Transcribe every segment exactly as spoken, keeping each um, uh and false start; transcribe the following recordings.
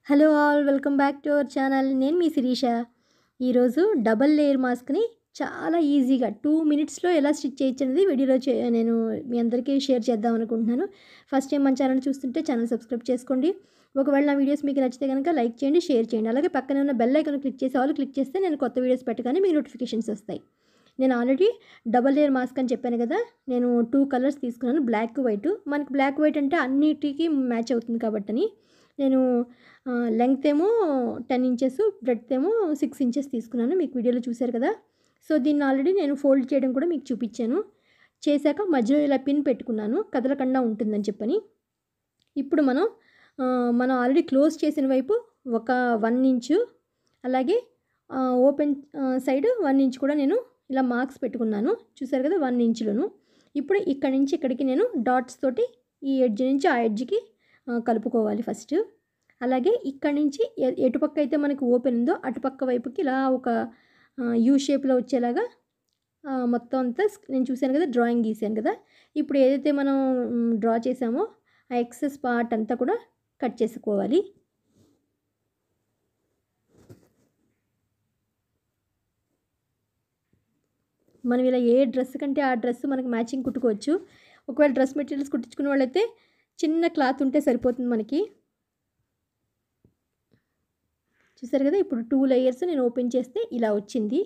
Hello all welcome back to our channel. నేను మీ శిరీష. ఈరోజు డబల్ లేయర్ మాస్క్ని చాలా ఈజీగా టూ మినిట్స్లో ఎలా స్టిచ్ చేయొచ్చు అనేది వీడియోలో చే నేను మీ అందరికీ షేర్ చేద్దాం అనుకుంటున్నాను. ఫస్ట్ టైం మన ఛానల్ చూస్తుంటే ఛానల్ సబ్స్క్రైబ్ చేసుకోండి. ఒకవేళ నా వీడియోస్ మీకు నచ్చితే కనుక లైక్ చేయండి, షేర్ చేయండి. అలాగే పక్కనే ఉన్న బెల్ ఐకాన్ క్లిక్ చేసి ఆల్ క్లిక్ చేస్తే నేను కొత్త వీడియోస్ పెట్టగానే మీకు నోటిఫికేషన్స్ వస్తాయి. నేను ఆల్రెడీ డబల్ లేయర్ మాస్క్ అని చెప్పాను కదా, నేను టూ కలర్స్ తీసుకున్నాను, బ్లాక్ వైట్. మనకి బ్లాక్ వైట్ అంటే అన్నిటికీ మ్యాచ్ అవుతుంది కాబట్టి నేను లెంగ్త్ ఏమో టెన్ ఇంచెస్, బ్రెడ్త్ ఏమో సిక్స్ ఇంచెస్ తీసుకున్నాను. మీకు వీడియోలో చూశారు కదా. సో దీన్ని ఆల్రెడీ నేను ఫోల్డ్ చేయడం కూడా మీకు చూపించాను. చేశాక మధ్యలో ఇలా పిన్ పెట్టుకున్నాను, కదలకుండా ఉంటుందని చెప్పని. ఇప్పుడు మనం మనం ఆల్రెడీ క్లోజ్ చేసిన వైపు ఒక వన్ ఇంచు, అలాగే ఓపెన్ సైడ్ వన్ ఇంచ్ కూడా నేను ఇలా మార్క్స్ పెట్టుకున్నాను. చూసారు కదా, వన్ ఇంచులను. ఇప్పుడు ఇక్కడి నుంచి ఇక్కడికి నేను డాట్స్ తోటి ఈ ఎడ్జ్ నుంచి ఆ ఎడ్జ్కి కలుపుకోవాలి ఫస్ట్. అలాగే ఇక్కడి నుంచి ఎటుపక్క అయితే మనకి ఓపెన్ ఉందో అటుపక్క వైపుకి ఇలా ఒక యూ షేప్లో వచ్చేలాగా మొత్తం అంతా నేను చూశాను కదా, డ్రాయింగ్ గీసాను కదా. ఇప్పుడు ఏదైతే మనం డ్రా చేసామో ఆ ఎక్సెస్ పార్ట్ అంతా కూడా కట్ చేసుకోవాలి. మనం ఇలా ఏ డ్రెస్ కంటే ఆ డ్రెస్ మనకి మ్యాచింగ్ కుట్టుకోవచ్చు. ఒకవేళ డ్రెస్ మెటీరియల్స్ కుట్టించుకునే వాళ్ళైతే చిన్న క్లాత్ ఉంటే సరిపోతుంది మనకి. చూసారు కదా, ఇప్పుడు టూ లేయర్స్ నేను ఓపెన్ చేస్తే ఇలా వచ్చింది.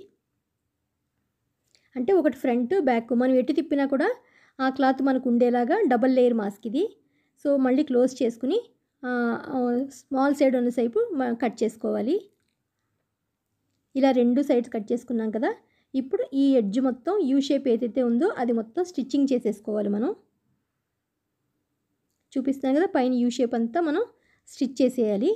అంటే ఒకటి ఫ్రంట్ బ్యాక్, మనం ఎటు తిప్పినా కూడా ఆ క్లాత్ మనకు ఉండేలాగా డబల్ లేయర్ మాస్క్ ఇది. సో మళ్ళీ క్లోజ్ చేసుకుని స్మాల్ సైడ్ ఉన్న సైపు కట్ చేసుకోవాలి. ఇలా రెండు సైడ్స్ కట్ చేసుకున్నాం కదా. ఇప్పుడు ఈ ఎడ్జ్ మొత్తం యూ షేప్ ఏదైతే ఉందో అది మొత్తం స్టిచ్చింగ్ చేసేసుకోవాలి. మనం చూపిస్తున్నాం కదా, పైన యూ షేప్ అంతా మనం స్టిచ్ చేసేయాలి.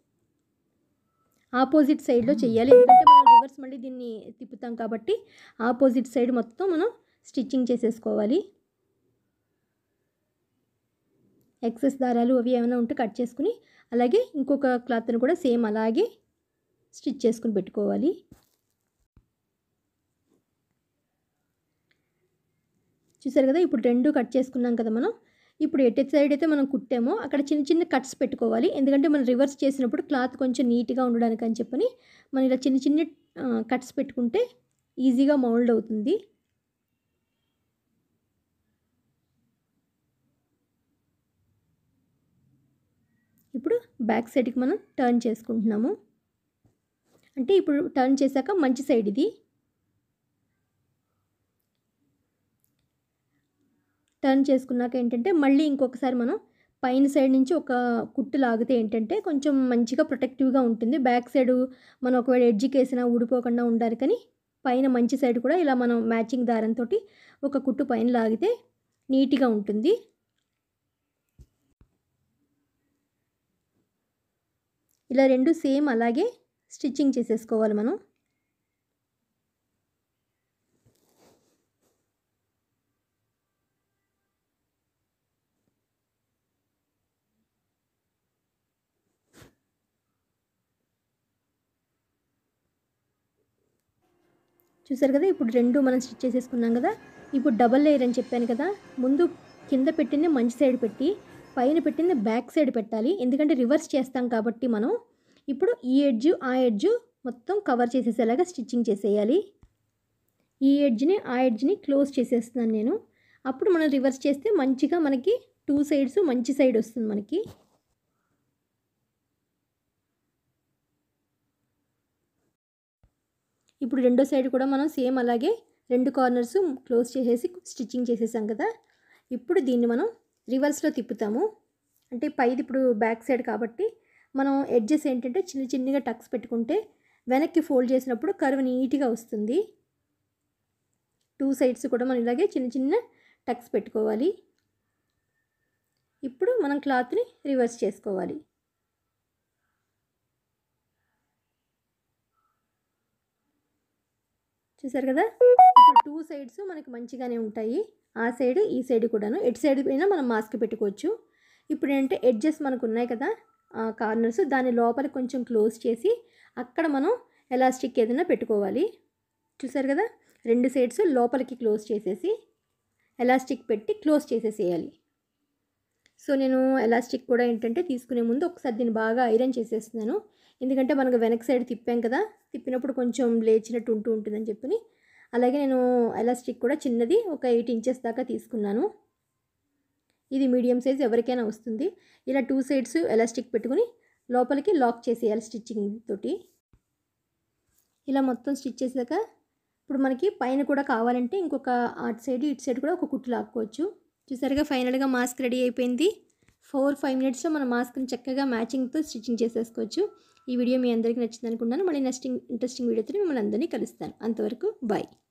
ఆపోజిట్ సైడ్లో చేయాలి, ఎందుకంటే మనం రివర్స్ మళ్ళీ దీన్ని తిప్పుతాం కాబట్టి ఆపోజిట్ సైడ్ మొత్తం మనం స్టిచ్చింగ్ చేసేసుకోవాలి. ఎక్సెస్ దారాలు అవి ఏమైనా ఉంటే కట్ చేసుకుని, అలాగే ఇంకొక క్లాత్ని కూడా సేమ్ అలాగే స్టిచ్ చేసుకుని పెట్టుకోవాలి. చూసారు కదా, ఇప్పుడు రెండు కట్ చేసుకున్నాం కదా మనం. ఇప్పుడు ఎటు సైడ్ అయితే మనం కుట్టామో అక్కడ చిన్న చిన్న కట్స్ పెట్టుకోవాలి, ఎందుకంటే మనం రివర్స్ చేసినప్పుడు క్లాత్ కొంచెం నీట్గా ఉండడానికి అని చెప్పని మనం ఇలా చిన్న చిన్న కట్స్ పెట్టుకుంటే ఈజీగా మౌల్డ్ అవుతుంది. ఇప్పుడు బ్యాక్ సైడ్కి మనం టర్న్ చేసుకుంటున్నాము. అంటే ఇప్పుడు టర్న్ చేశాక మంచి సైడ్ ఇది. టర్న్ చేసుకున్నాక ఏంటంటే మళ్ళీ ఇంకొకసారి మనం పైన సైడ్ నుంచి ఒక కుట్టు లాగితే ఏంటంటే కొంచెం మంచిగా ప్రొటెక్టివ్గా ఉంటుంది. బ్యాక్ సైడ్ మనం ఒకవేళ ఎడ్జ్కి వేసినా ఊడిపోకుండా ఉండాలి, కానీ పైన మంచి సైడ్ కూడా ఇలా మనం మ్యాచింగ్ దారంతో ఒక కుట్టు పైన లాగితే నీట్గా ఉంటుంది. ఇలా రెండు సేమ్ అలాగే స్టిచ్చింగ్ చేసేసుకోవాలి మనం. చూసారు కదా, ఇప్పుడు రెండు మనం స్టిచ్ చేసేసుకున్నాం కదా. ఇప్పుడు డబల్ లేయర్ అని చెప్పాను కదా, ముందు కింద పెట్టింది మంచి సైడ్ పెట్టి పైన పెట్టింది బ్యాక్ సైడ్ పెట్టాలి, ఎందుకంటే రివర్స్ చేస్తాం కాబట్టి మనం. ఇప్పుడు ఈ ఎడ్జ్ ఆ ఎడ్జ్ మొత్తం కవర్ చేసేసేలాగా స్టిచ్చింగ్ చేసేయాలి. ఈ ఎడ్జ్ని ఆ ఎడ్జ్ని క్లోజ్ చేసేస్తున్నాను నేను. అప్పుడు మనం రివర్స్ చేస్తే మంచిగా మనకి టూ సైడ్స్ మంచి సైడ్ వస్తుంది మనకి. ఇప్పుడు రెండో సైడ్ కూడా మనం సేమ్ అలాగే రెండు కార్నర్స్ క్లోజ్ చేసేసి స్టిచ్చింగ్ చేసేసాం కదా. ఇప్పుడు దీన్ని మనం రివర్స్లో తిప్పుతాము. అంటే పైది ఇప్పుడు బ్యాక్ సైడ్ కాబట్టి మనం ఎడ్జెస్ ఏంటంటే చిన్న చిన్నగా టక్స్ పెట్టుకుంటే వెనక్కి ఫోల్డ్ చేసినప్పుడు కర్వ్ నీట్గా వస్తుంది. టూ సైడ్స్ కూడా మనం ఇలాగే చిన్న చిన్న టక్స్ పెట్టుకోవాలి. ఇప్పుడు మనం క్లాత్ని రివర్స్ చేసుకోవాలి. చూసారు కదా, ఇప్పుడు టూ సైడ్స్ మనకి మంచిగానే ఉంటాయి, ఆ సైడ్ ఈ సైడ్ కూడాను. ఎడ్ సైడ్ అయినా మనం మాస్క్ పెట్టుకోవచ్చు. ఇప్పుడు ఏంటంటే ఎడ్జెస్ మనకు ఉన్నాయి కదా కార్నర్స్, దాని లోపల కొంచెం క్లోజ్ చేసి అక్కడ మనం ఎలాస్టిక్ ఏదైనా పెట్టుకోవాలి. చూసారు కదా, రెండు సైడ్స్ లోపలికి క్లోజ్ చేసేసి ఎలాస్టిక్ పెట్టి క్లోజ్ చేసేసేయాలి. సో నేను ఎలాస్టిక్ కూడా ఏంటంటే తీసుకునే ముందు ఒకసారి దీన్ని బాగా ఐరన్ చేసేస్తున్నాను. ఎందుకంటే మనకు వెనక సైడ్ తిప్పాం కదా, తిప్పినప్పుడు కొంచెం లేచినట్టు ఉంటూ ఉంటుందని చెప్పని. అలాగే నేను ఎలాస్టిక్ కూడా చిన్నది ఒక ఎయిట్ ఇంచెస్ దాకా తీసుకున్నాను. ఇది మీడియం సైజ్ ఎవరికైనా వస్తుంది. ఇలా టూ సైడ్స్ ఎలాస్టిక్ పెట్టుకుని లోపలికి లాక్ చేసేయాలి స్టిచ్చింగ్ తోటి. ఇలా మొత్తం స్టిచ్ చేసాక ఇప్పుడు మనకి పైన కూడా కావాలంటే ఇంకొక అటు సైడ్ ఇటు సైడ్ కూడా ఒక కుట్టు లాక్కోవచ్చు. చూసారుగా ఫైనల్గా మాస్క్ రెడీ అయిపోయింది. ఫోర్ ఫైవ్ మినిట్స్లో మన మాస్క్ని చక్కగా మ్యాచింగ్తో స్టిచ్చింగ్ చేసేసుకోవచ్చు. ఈ వీడియో మీ అందరికీ నచ్చింది అనుకుంటున్నాను. మళ్ళీ నెక్స్ట్ ఇంట్రెస్టింగ్ వీడియోతో మిమ్మల్ని అందరినీ కలుస్తాను. అంతవరకు బాయ్.